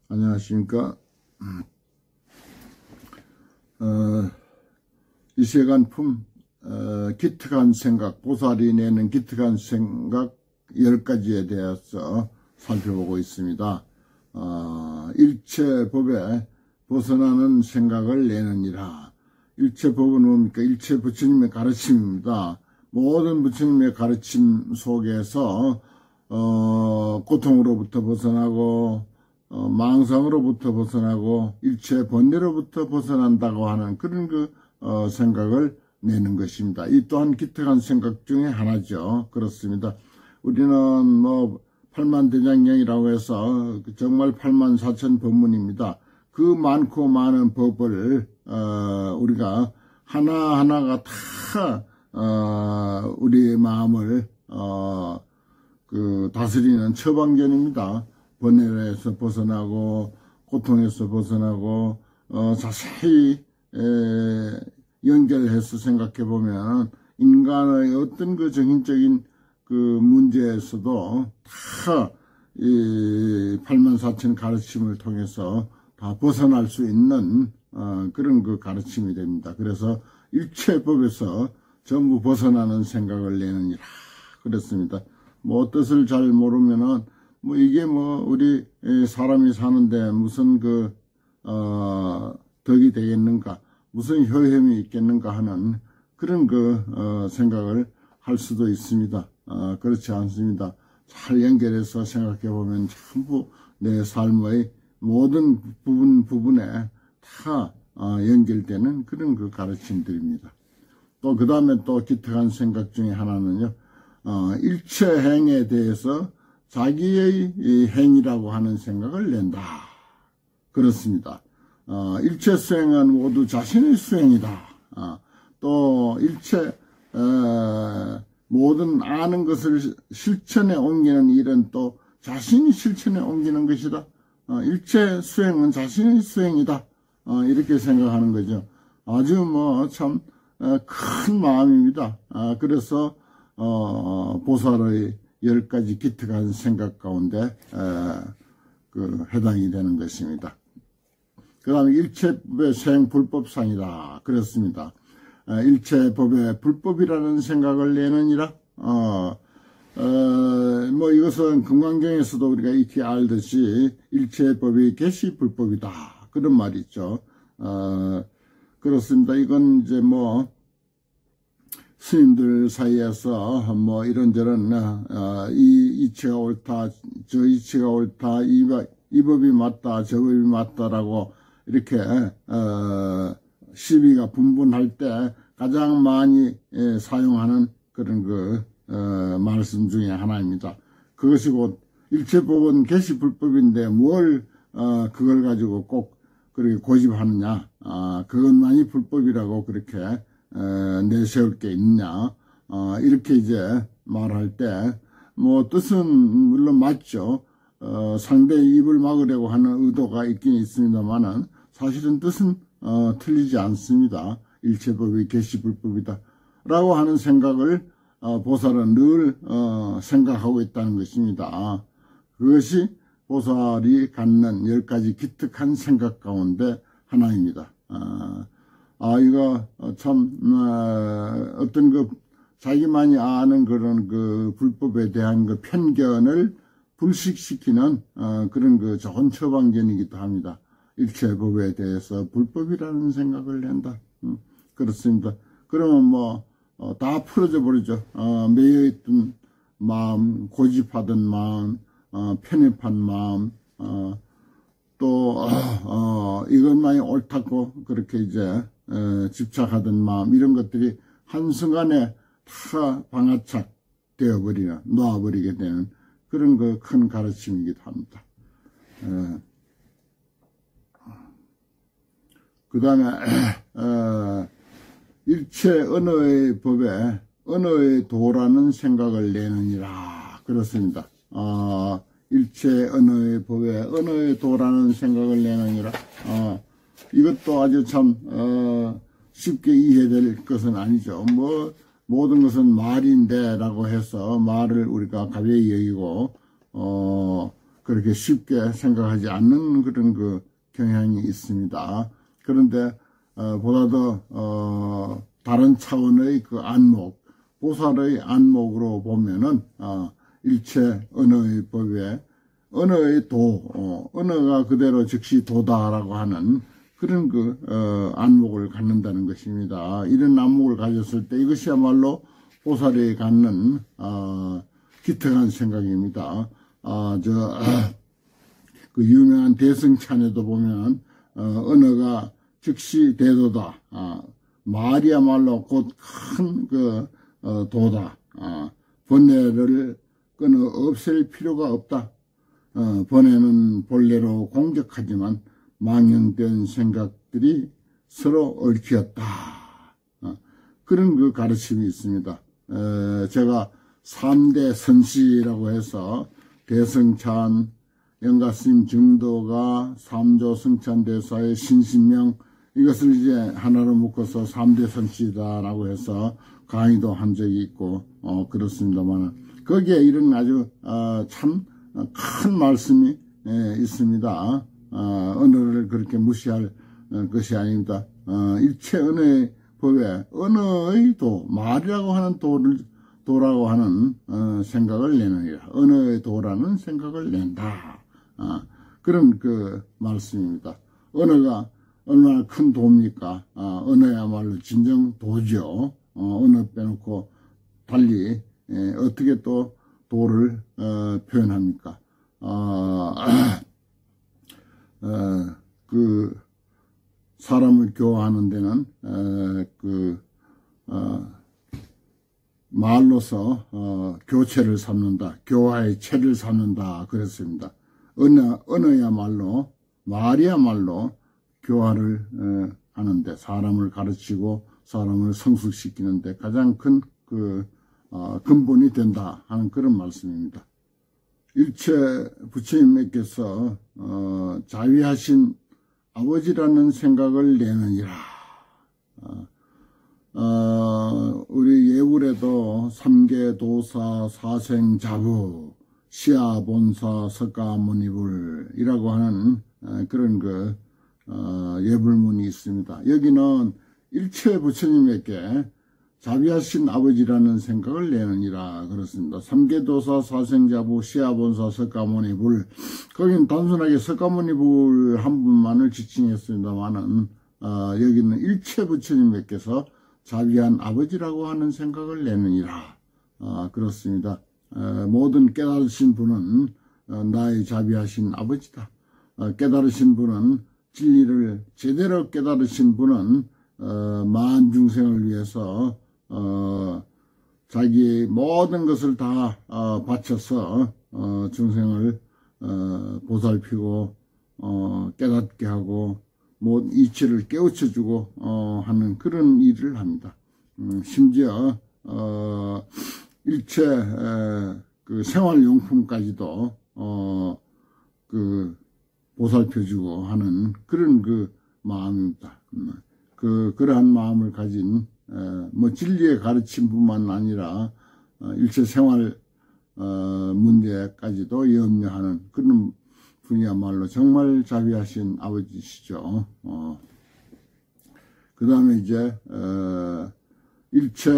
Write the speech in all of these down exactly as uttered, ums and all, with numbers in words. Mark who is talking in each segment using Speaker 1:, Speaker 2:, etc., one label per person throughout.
Speaker 1: 안녕하십니까. 어, 이세간품 어, 기특한 생각, 보살이 내는 기특한 생각 열 가지에 대해서 살펴보고 있습니다. 어, 일체법에 벗어나는 생각을 내느니라. 일체법은 뭡니까? 일체 부처님의 가르침입니다. 모든 부처님의 가르침 속에서 어, 고통으로부터 벗어나고 어, 망상으로부터 벗어나고 일체 번뇌로부터 벗어난다고 하는 그런 그 어, 생각을 내는 것입니다. 이 또한 기특한 생각 중에 하나죠. 그렇습니다. 우리는 뭐 팔만대장경이라고 해서 정말 팔만 사천 법문입니다. 그 많고 많은 법을 어, 우리가 하나하나가 다 어, 우리의 마음을 어, 그 다스리는 처방전입니다. 번뇌에서 벗어나고 고통에서 벗어나고 어, 자세히 에, 연결해서 생각해 보면 인간의 어떤 그 정신적인 그 문제에서도 다 이 팔만 사천 가르침을 통해서 다 벗어날 수 있는 어, 그런 그 가르침이 됩니다. 그래서 일체법에서 전부 벗어나는 생각을 내느니라 그랬습니다. 뭐 뜻을 잘 모르면은 뭐 이게 뭐 우리 사람이 사는데 무슨 그 어, 덕이 되겠는가, 무슨 효험이 있겠는가 하는 그런 그 어, 생각을 할 수도 있습니다. 어, 그렇지 않습니다. 잘 연결해서 생각해 보면 전부 내 삶의 모든 부분 부분에 다 어, 연결되는 그런 그 가르침들입니다. 또 그 다음에 또 기특한 생각 중에 하나는요, 어, 일체 행에 대해서 자기의 이 행이라고 하는 생각을 낸다. 그렇습니다. 어, 일체 수행은 모두 자신의 수행이다. 어, 또 일체 어, 모든 아는 것을 실천에 옮기는 일은 또 자신이 실천에 옮기는 것이다. 어, 일체 수행은 자신의 수행이다. 어, 이렇게 생각하는 거죠. 아주 뭐 참 큰 마음입니다. 어, 그래서 어, 보살의 열 가지 기특한 생각 가운데 에, 그 해당이 되는 것입니다. 그 다음에 일체법의 수행 불법상이다. 그렇습니다. 에, 일체법의 불법이라는 생각을 내느니라. 어, 어, 뭐 이것은 금강경에서도 우리가 익히 알듯이 일체법이 개시 불법이다. 그런 말이 있죠. 어, 그렇습니다. 이건 이제 뭐 스님들 사이에서 뭐 이런저런 어, 이 이치가 옳다, 저 이치가 옳다, 이, 이 법이 맞다, 저 법이 맞다라고 이렇게 어, 시비가 분분할 때 가장 많이 예, 사용하는 그런 그 어, 말씀 중에 하나입니다. 그것이 곧 일체법은 개시불법인데 뭘 어, 그걸 가지고 꼭 그렇게 고집하느냐, 아, 그것만이 불법이라고 그렇게 에, 내세울 게 있냐, 어, 이렇게 이제 말할 때, 뭐, 뜻은 물론 맞죠. 어, 상대의 입을 막으려고 하는 의도가 있긴 있습니다만은, 사실은 뜻은, 어, 틀리지 않습니다. 일체법이 개시불법이다. 라고 하는 생각을, 어, 보살은 늘, 어, 생각하고 있다는 것입니다. 그것이 보살이 갖는 열 가지 기특한 생각 가운데 하나입니다. 어, 아, 이거, 참, 어, 어떤 그, 자기만이 아는 그런 그 불법에 대한 그 편견을 불식시키는, 어, 그런 그 좋은 처방전이기도 합니다. 일체법에 대해서 불법이라는 생각을 낸다. 음, 그렇습니다. 그러면 뭐, 어, 다 풀어져 버리죠. 어, 매여있던 마음, 고집하던 마음, 어, 편협한 마음, 어, 또, 어, 어, 이것만이 옳다고 그렇게 이제, 에, 집착하던 마음, 이런 것들이 한순간에 다 방아착 되어버리는, 놓아버리게 되는 그런 그 큰 가르침이기도 합니다. 그 다음에, 어, 일체 언어의 법에 언어의 도라는 생각을 내느니라. 그렇습니다. 어, 일체 언어의 법에 언어의 도라는 생각을 내느니라. 어, 이것도 아주 참 어, 쉽게 이해될 것은 아니죠. 뭐 모든 것은 말인데 라고 해서 말을 우리가 가벼이 여기고 어, 그렇게 쉽게 생각하지 않는 그런 그 경향이 있습니다. 그런데 어, 보다 더 어, 다른 차원의 그 안목, 보살의 안목으로 보면은 어, 일체 언어의 법에 언어의 도, 어, 언어가 그대로 즉시 도다라고 하는 그런 그 어, 안목을 갖는다는 것입니다. 이런 안목을 가졌을 때 이것이야말로 보살이 갖는 어, 기특한 생각입니다. 어, 저, 어, 그 유명한 대승찬에도 보면 어, 언어가 즉시 대도다. 어, 말이야말로 곧 큰 그 어, 도다. 어, 번뇌를 끊어 없앨 필요가 없다. 어, 번뇌는 본래로 공격하지만 망령된 생각들이 서로 얽혔다. 어, 그런 그 가르침이 있습니다. 에, 제가 삼 대 선시라고 해서 대승찬, 영가스님 증도가 삼조 승찬대사의 신신명, 이것을 이제 하나로 묶어서 삼 대 선시다라고 해서 강의도 한 적이 있고 어, 그렇습니다만 거기에 이런 아주 어, 참 큰 말씀이 예, 있습니다. 어, 언어를 그렇게 무시할 어, 것이 아닙니다. 어, 일체 언어의 법에 언어의 도, 말이라고 하는 도를 도라고 하는 어, 생각을 내느니라. 언어의 도라는 생각을 낸다. 어, 그런 그 말씀입니다. 언어가 얼마나 큰 도입니까? 어, 언어야말로 진정 도죠. 어, 언어 빼놓고 달리 예, 어떻게 또 도를 어, 표현합니까? 어, 어, 그 사람을 교화하는 데는 어, 그 어, 말로서 어, 교체를 삼는다, 교화의 체를 삼는다 그랬습니다. 언어, 언어야말로 말이야말로 교화를 어, 하는데 사람을 가르치고 사람을 성숙시키는데 가장 큰 그 어, 근본이 된다 하는 그런 말씀입니다. 일체 부처님께서 어, 자위하신 아버지라는 생각을 내느니라. 어, 어, 우리 예불에도 삼계도사 사생자부 시아본사 석가모니불이라고 하는 어, 그런 그 어, 예불문이 있습니다. 여기는 일체 부처님에게 자비하신 아버지라는 생각을 내느니라 그렇습니다. 삼계도사 사생자부 시아본사 석가모니불, 거긴 단순하게 석가모니불 한 분만을 지칭했습니다만은 어, 여기는 일체 부처님께서 자비한 아버지라고 하는 생각을 내느니라 어, 그렇습니다. 어, 모든 깨달으신 분은 어, 나의 자비하신 아버지다. 어, 깨달으신 분은 진리를 제대로 깨달으신 분은 어, 만 중생을 위해서 어, 자기의 모든 것을 다 어, 바쳐서 어, 중생을 어, 보살피고 어, 깨닫게 하고 뭐 이치를 깨우쳐주고 어, 하는 그런 일을 합니다. 음, 심지어 어, 일체 에, 그 생활용품까지도 어, 그 보살펴주고 하는 그런 그 마음입니다. 음, 그 그러한 마음을 가진 에, 뭐 진리의 가르침뿐만 아니라 어, 일체 생활 어, 문제까지도 염려하는 그런 분이야말로 정말 자비하신 아버지시죠. 어. 그 다음에 이제 어, 일체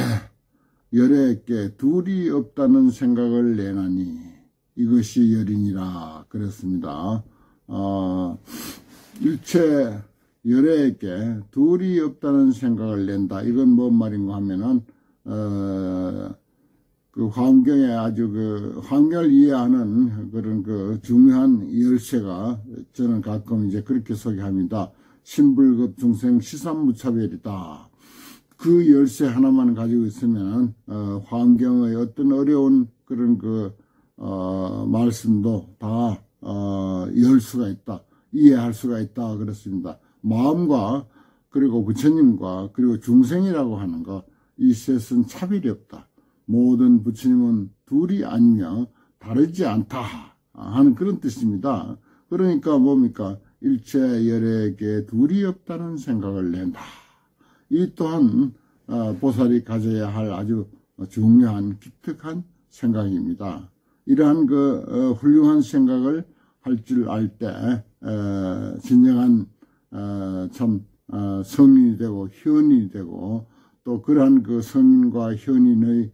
Speaker 1: 열애께 둘이 없다는 생각을 내나니 이것이 열이니라 그랬습니다. 어, 일체 열애에게 둘이 없다는 생각을 낸다. 이건 뭔 말인가 하면은 어, 그 환경에 아주 그 환경을 이해하는 그런 그 중요한 열쇠가 저는 가끔 이제 그렇게 소개합니다. 신불급 중생 시삼무차별이다. 그 열쇠 하나만 가지고 있으면 어, 환경의 어떤 어려운 그런 그 어, 말씀도 다 어, 열 수가 있다. 이해할 수가 있다. 그렇습니다. 마음과 그리고 부처님과 그리고 중생이라고 하는 것, 이 셋은 차별이 없다. 모든 부처님은 둘이 아니며 다르지 않다 하는 그런 뜻입니다. 그러니까 뭡니까? 일체 열애에게 둘이 없다는 생각을 낸다. 이 또한 보살이 가져야 할 아주 중요한 기특한 생각입니다. 이러한 그 어, 훌륭한 생각을 할 줄 알 때 진정한 어, 참 어, 성인이 되고 현인이 되고 또 그러한 그 성인과 현인의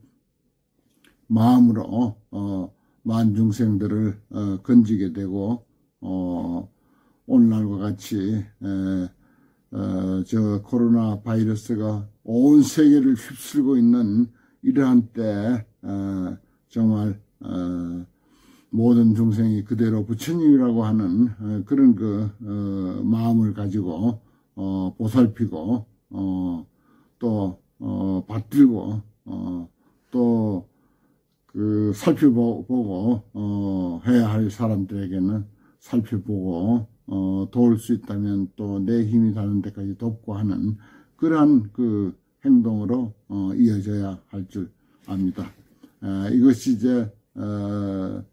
Speaker 1: 마음으로 어, 만중생들을 어, 건지게 되고 어, 오늘날과 같이 에, 어, 저 코로나 바이러스가 온 세계를 휩쓸고 있는 이러한 때 어, 정말 어, 모든 중생이 그대로 부처님이라고 하는 어, 그런 그 어, 마음을 가지고 어, 보살피고 어, 또 어, 받들고 어, 또 그 살펴보고 어, 해야 할 사람들에게는 살펴보고 어, 도울 수 있다면 또 내 힘이 닿는 데까지 돕고 하는 그러한 그 행동으로 어, 이어져야 할 줄 압니다. 에, 이것이 이제 어,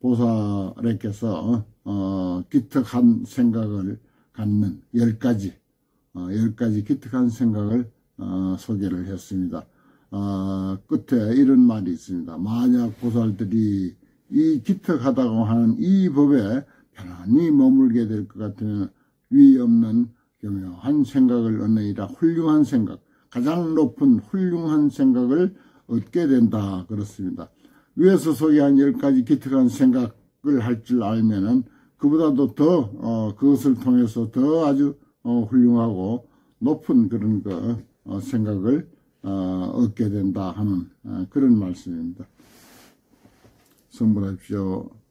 Speaker 1: 보살에게서 어, 기특한 생각을 갖는 열 가지 어, 열 가지 기특한 생각을 어, 소개를 했습니다. 어, 끝에 이런 말이 있습니다. 만약 보살들이 이 기특하다고 하는 이 법에 편안히 머물게 될 것 같으면 위 없는 교묘한 생각을 얻느니라. 훌륭한 생각, 가장 높은 훌륭한 생각을 얻게 된다 그렇습니다. 위에서 소개한 열 가지 기특한 생각을 할 줄 알면은 그보다도 더 어, 그것을 통해서 더 아주 어, 훌륭하고 높은 그런 그 어, 생각을 어, 얻게 된다 하는 어, 그런 말씀입니다. 성불하십시오.